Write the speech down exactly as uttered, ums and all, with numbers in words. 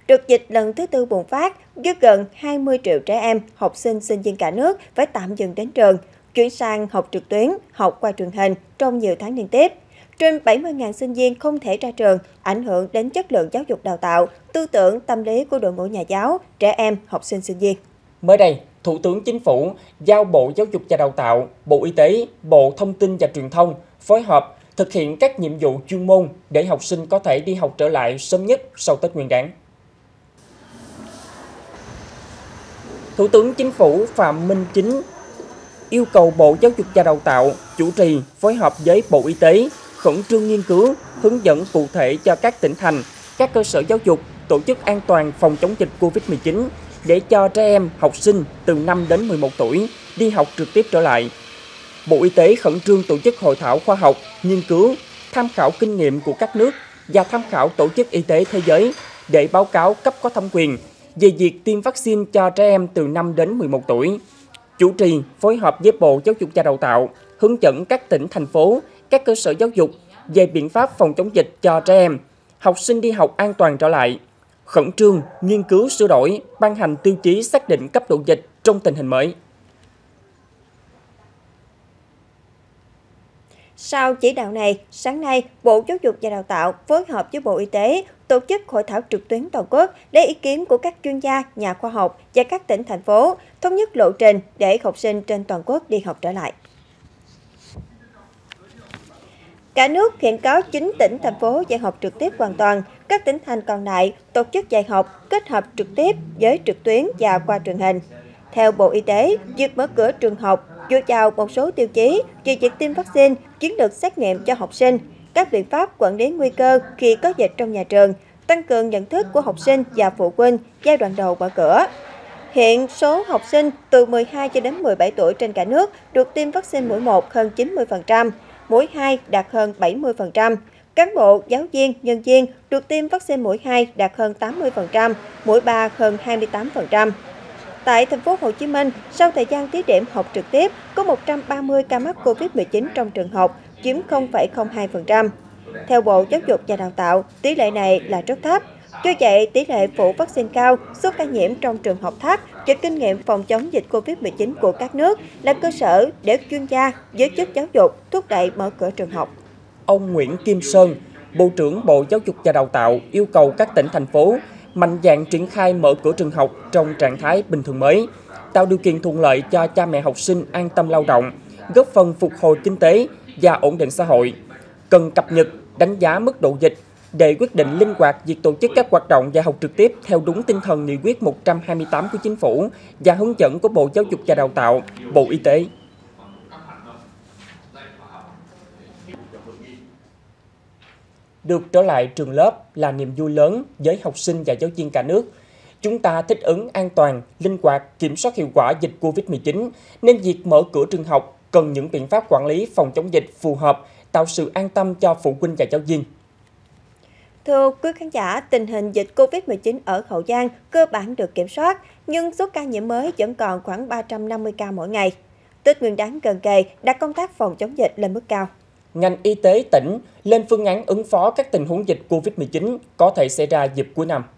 Đợt dịch lần thứ tư bùng phát, với gần hai mươi triệu trẻ em, học sinh, sinh viên cả nước phải tạm dừng đến trường, chuyển sang học trực tuyến, học qua truyền hình trong nhiều tháng liên tiếp. Trên bảy mươi nghìn sinh viên không thể ra trường, ảnh hưởng đến chất lượng giáo dục đào tạo, tư tưởng, tâm lý của đội ngũ nhà giáo, trẻ em, học sinh, sinh viên. Mới đây, Thủ tướng Chính phủ giao Bộ Giáo dục và Đào tạo, Bộ Y tế, Bộ Thông tin và Truyền thông phối hợp thực hiện các nhiệm vụ chuyên môn để học sinh có thể đi học trở lại sớm nhất sau Tết Nguyên đán. Thủ tướng Chính phủ Phạm Minh Chính yêu cầu Bộ Giáo dục và Đào tạo chủ trì phối hợp với Bộ Y tế khẩn trương nghiên cứu, hướng dẫn cụ thể cho các tỉnh thành, các cơ sở giáo dục tổ chức an toàn phòng chống dịch Covid mười chín để cho trẻ em, học sinh từ năm đến mười một tuổi đi học trực tiếp trở lại. Bộ Y tế khẩn trương tổ chức hội thảo khoa học, nghiên cứu, tham khảo kinh nghiệm của các nước và tham khảo Tổ chức Y tế Thế giới để báo cáo cấp có thẩm quyền về việc tiêm vaccine cho trẻ em từ năm đến mười một tuổi. Chủ trì phối hợp với Bộ Giáo dục và Đào tạo hướng dẫn các tỉnh, thành phố, các cơ sở giáo dục về biện pháp phòng chống dịch cho trẻ em, học sinh đi học an toàn trở lại. Khẩn trương nghiên cứu sửa đổi, ban hành tiêu chí xác định cấp độ dịch trong tình hình mới. Sau chỉ đạo này, sáng nay, Bộ Giáo dục và Đào tạo phối hợp với Bộ Y tế tổ chức hội thảo trực tuyến toàn quốc lấy ý kiến của các chuyên gia, nhà khoa học và các tỉnh, thành phố, thống nhất lộ trình để học sinh trên toàn quốc đi học trở lại. Cả nước hiện có chín tỉnh, thành phố dạy học trực tiếp hoàn toàn. Các tỉnh thành còn lại tổ chức dạy học kết hợp trực tiếp với trực tuyến và qua truyền hình. Theo Bộ Y tế, việc mở cửa trường học dựa vào một số tiêu chí về việc tiêm vaccine, chiến lược xét nghiệm cho học sinh, các biện pháp quản lý nguy cơ khi có dịch trong nhà trường, tăng cường nhận thức của học sinh và phụ huynh giai đoạn đầu mở cửa. Hiện số học sinh từ mười hai cho đến mười bảy tuổi trên cả nước được tiêm vaccine mũi một hơn chín mươi phần trăm, mũi hai đạt hơn bảy mươi phần trăm. Cán bộ, giáo viên, nhân viên được tiêm vaccine mũi hai đạt hơn tám mươi phần trăm, mũi ba hơn hai mươi tám phần trăm. Tại thành phố Hồ Chí Minh, sau thời gian thí điểm học trực tiếp, có một trăm ba mươi ca mắc Covid mười chín trong trường học, chiếm không phẩy không hai phần trăm. Theo Bộ Giáo dục và Đào tạo, tỷ lệ này là rất thấp. Do vậy, tỷ lệ phủ vaccine cao, số ca nhiễm trong trường học thấp và kinh nghiệm phòng chống dịch Covid mười chín của các nước là cơ sở để chuyên gia, giới chức giáo dục thúc đẩy mở cửa trường học. Ông Nguyễn Kim Sơn, Bộ trưởng Bộ Giáo dục và Đào tạo yêu cầu các tỉnh, thành phố mạnh dạn triển khai mở cửa trường học trong trạng thái bình thường mới, tạo điều kiện thuận lợi cho cha mẹ học sinh an tâm lao động, góp phần phục hồi kinh tế và ổn định xã hội. Cần cập nhật, đánh giá mức độ dịch để quyết định linh hoạt việc tổ chức các hoạt động dạy học trực tiếp theo đúng tinh thần nghị quyết một trăm hai mươi tám của Chính phủ và hướng dẫn của Bộ Giáo dục và Đào tạo, Bộ Y tế. Được trở lại trường lớp là niềm vui lớn với học sinh và giáo viên cả nước. Chúng ta thích ứng an toàn, linh hoạt, kiểm soát hiệu quả dịch Covid mười chín, nên việc mở cửa trường học cần những biện pháp quản lý phòng chống dịch phù hợp, tạo sự an tâm cho phụ huynh và giáo viên. Thưa quý khán giả, tình hình dịch Covid mười chín ở Hậu Giang cơ bản được kiểm soát, nhưng số ca nhiễm mới vẫn còn khoảng ba trăm năm mươi ca mỗi ngày. Tết Nguyên đán gần kề đặt công tác phòng chống dịch lên mức cao. Ngành y tế tỉnh lên phương án ứng phó các tình huống dịch Covid mười chín có thể xảy ra dịp cuối năm.